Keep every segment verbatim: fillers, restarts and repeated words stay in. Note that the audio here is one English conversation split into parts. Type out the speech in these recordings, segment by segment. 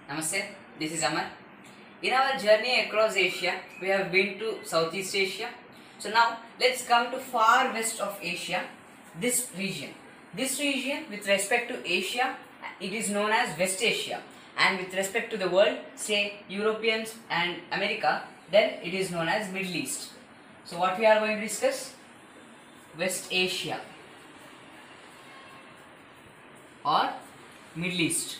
Namaste, this is Aman. In our journey across Asia, we have been to Southeast Asia. So now let's come to far west of Asia, this region. This region with respect to Asia, it is known as West Asia. And with respect to the world, say Europeans and America, then it is known as Middle East. So what we are going to discuss? West Asia or Middle East.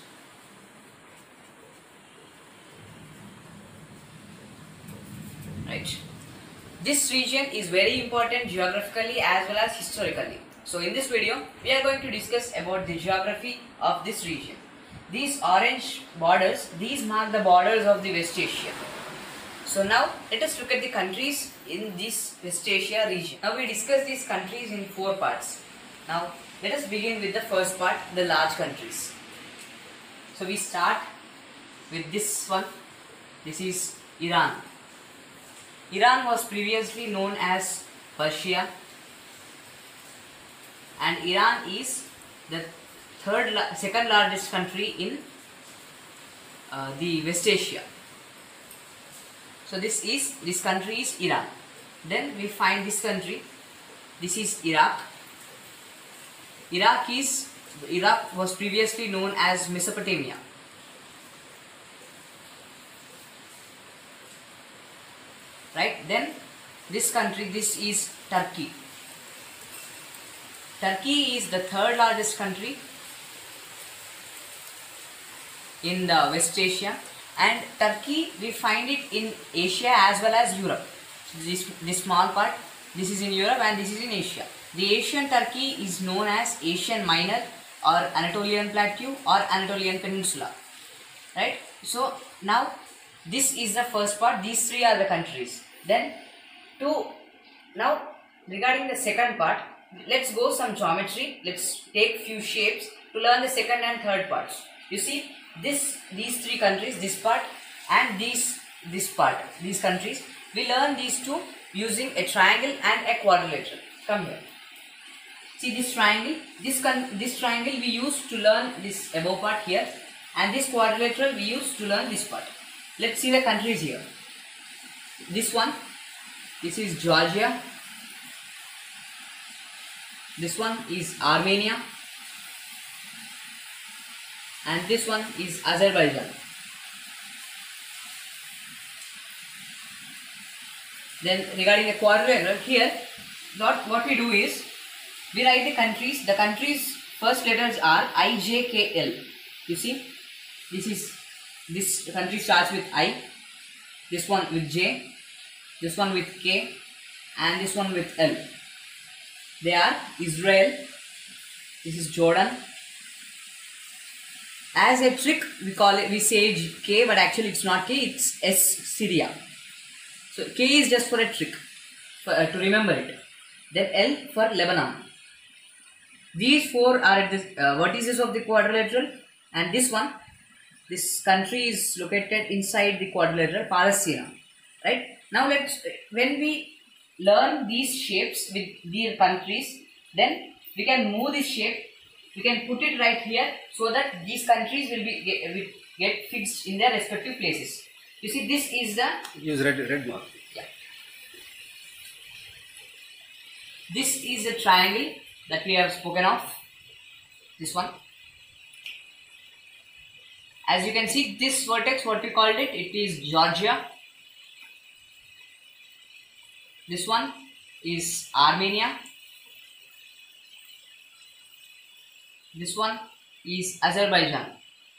Right. This region is very important geographically as well as historically. So in this video, we are going to discuss about the geography of this region. These orange borders, these mark the borders of the West Asia. So now let us look at the countries in this West Asia region. Now we discuss these countries in four parts. Now let us begin with the first part, the large countries. So we start with this one. This is Iran. Iran was previously known as Persia, and Iran is the third, second largest country in uh, the West Asia. So this is this country is Iran. Then we find this country. This is Iraq. Iraq is Iraq was previously known as Mesopotamia. Right, then this country, this is Turkey. Turkey is the third largest country in the West Asia, and Turkey we find it in Asia as well as Europe. This, this small part, this is in Europe and this is in Asia. The Asian Turkey is known as Asian Minor or Anatolian Plateau or Anatolian Peninsula. Right, so now this is the first part. These three are the countries. Then to now regarding the second part, let's go some geometry. Let's take few shapes to learn the second and third parts. You see this these three countries, this part and this this part, these countries. We learn these two using a triangle and a quadrilateral. Come here. See this triangle. This con this triangle we use to learn this above part here, and this quadrilateral we use to learn this part. Let's see the countries here. This one, this is Georgia. This one is Armenia, and this one is Azerbaijan. Then regarding the quadrilateral, here what, what we do is we write the countries. The countries first letters are I, J, K, L. You see, this is this country starts with I, this one with J, this one with K, and this one with L. They are Israel, this is Jordan. As a trick, we call it, we say K, but actually it's not K, it's S, Syria. So K is just for a trick, for, uh, to remember it. Then L for Lebanon. These four are at the uh, vertices of the quadrilateral, and this one, this country is located inside the quadrilateral, Palestine. Right? Now let's, when we learn these shapes with these countries, then we can move this shape, we can put it right here so that these countries will be get, will get fixed in their respective places. You see, this is the use red red mark. Yeah. This is the triangle that we have spoken of. This one. As you can see, this vertex, what we called it, it is Georgia. This one is Armenia. This one is Azerbaijan.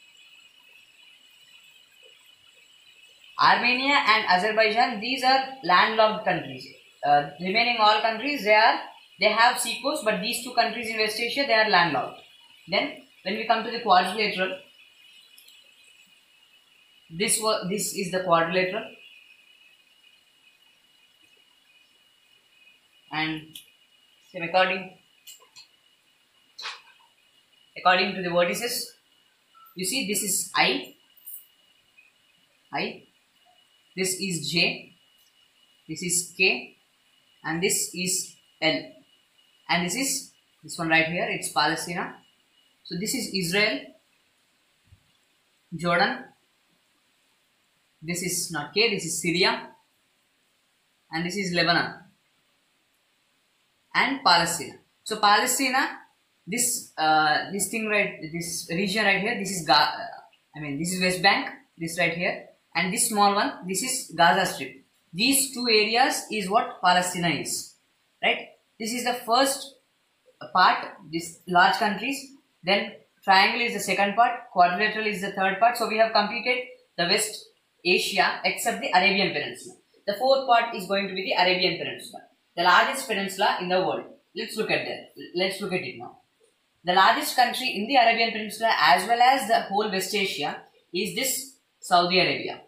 Armenia and Azerbaijan, these are landlocked countries. Uh, remaining all countries, they are they have seacoast, but these two countries in West Asia, they are landlocked. Then when we come to the quadrilateral, this was this is the quadrilateral. And according according to the vertices, you see this is I, I, this is J, this is K, and this is L, and this is this one right here, it's Palestine. So this is Israel, Jordan, This is not K, this is Syria, and this is Lebanon and Palestine. So Palestine, this uh, this thing right, this region right here, this is Ga I mean this is West Bank, this right here, and this small one, this is Gaza Strip. These two areas is what Palestine is, right? This is the first part, this large countries, then triangle is the second part, quadrilateral is the third part. So we have completed the West Asia except the Arabian Peninsula. The fourth part is going to be the Arabian Peninsula, the largest peninsula in the world. Let's look at that. Let's look at it now. The largest country in the Arabian Peninsula as well as the whole West Asia is this Saudi Arabia.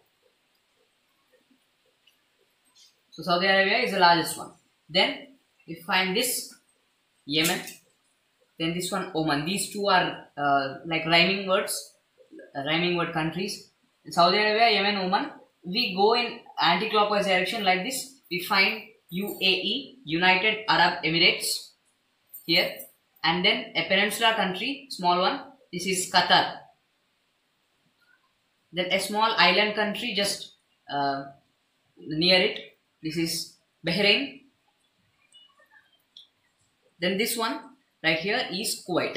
So Saudi Arabia is the largest one. Then we find this Yemen. Then this one Oman. These two are uh, like rhyming words, uh, rhyming word countries. In Saudi Arabia, Yemen, Oman. We go in anti-clockwise direction like this. We find U A E, United Arab Emirates here, and then a peninsula country, small one. This is Qatar. Then a small island country just uh, near it. This is Bahrain. Then this one right here is Kuwait.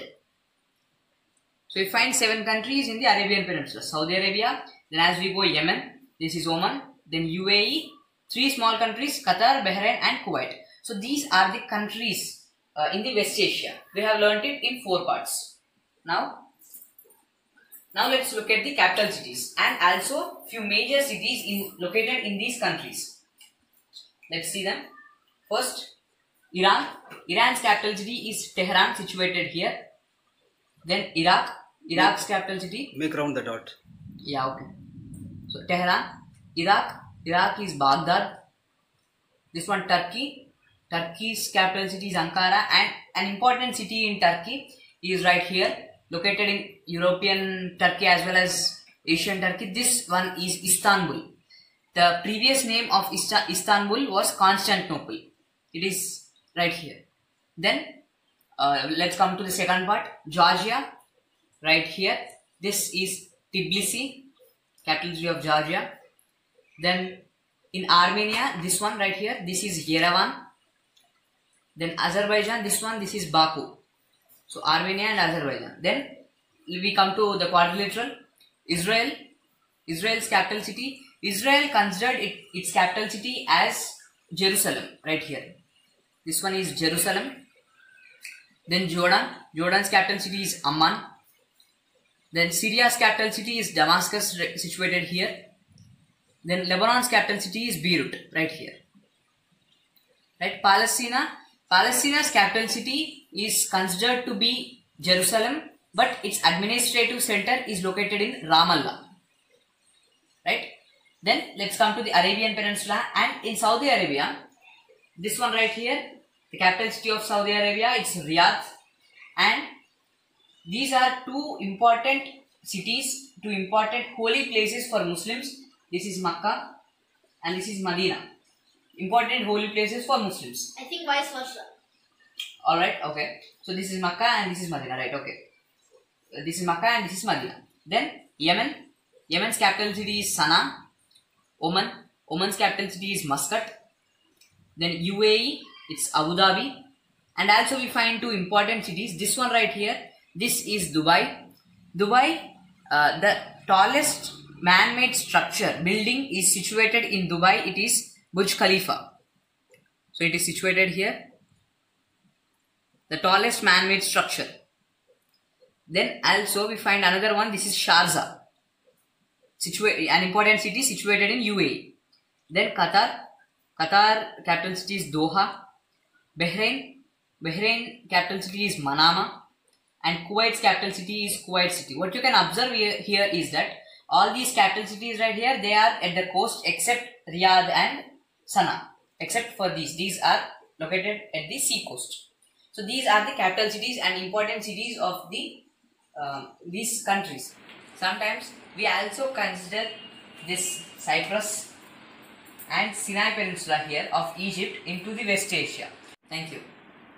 So we find seven countries in the Arabian Peninsula. Saudi Arabia, then as we go Yemen, this is Oman, then U A E, three small countries, Qatar, Bahrain and Kuwait. So these are the countries uh, in the West Asia. We have learnt it in four parts. Now, now let's look at the capital cities and also few major cities in, located in these countries. Let's see them. First, Iran. Iran's capital city is Tehran, situated here. Then Iraq. Iraq's capital city. Make round the dot. Yeah, okay. So Tehran, Iraq. Iraq is Baghdad. This one Turkey. Turkey's capital city is Ankara, and an important city in Turkey is right here, located in European Turkey as well as Asian Turkey. This one is Istanbul. The previous name of Istanbul was Constantinople. It is right here. Then uh, let's come to the second part. Georgia, right here. This is Tbilisi, capital city of Georgia. Then in Armenia, this one right here, this is Yerevan. Then Azerbaijan, this one, this is Baku. So Armenia and Azerbaijan. Then we come to the quadrilateral. Israel, Israel's capital city. Israel considered it, its capital city as Jerusalem, right here. This one is Jerusalem. Then Jordan. Jordan's capital city is Amman. Then Syria's capital city is Damascus, situated here. Then Lebanon's capital city is Beirut, right here. Right, Palestine. Palestina's capital city is considered to be Jerusalem, but its administrative center is located in Ramallah. Right. Then let's come to the Arabian Peninsula, and in Saudi Arabia, this one right here, the capital city of Saudi Arabia, it's Riyadh, and these are two important cities, two important holy places for Muslims. This is Makkah and this is Medina. Important holy places for Muslims. I think vice versa. Alright, okay. So this is Makkah and this is Medina, right? Okay. This is Makkah and this is Medina. Then Yemen. Yemen's capital city is Sana'a. Oman. Oman's capital city is Muscat. Then U A E, it's Abu Dhabi. And also we find two important cities. This one right here, this is Dubai. Dubai, uh, the tallest man-made structure, building is situated in Dubai. It is Burj Khalifa. So it is situated here. The tallest man-made structure. Then also we find another one. This is Sharjah. Situa- an important city situated in U A E. Then Qatar. Qatar capital city is Doha. Bahrain. Bahrain capital city is Manama. And Kuwait's capital city is Kuwait City. What you can observe here, here is that all these capital cities right here, they are at the coast except Riyadh and Sana'a. Except for these. These are located at the sea coast. So these are the capital cities and important cities of the uh, these countries. Sometimes we also consider this Cyprus and Sinai Peninsula here of Egypt into the West Asia. Thank you.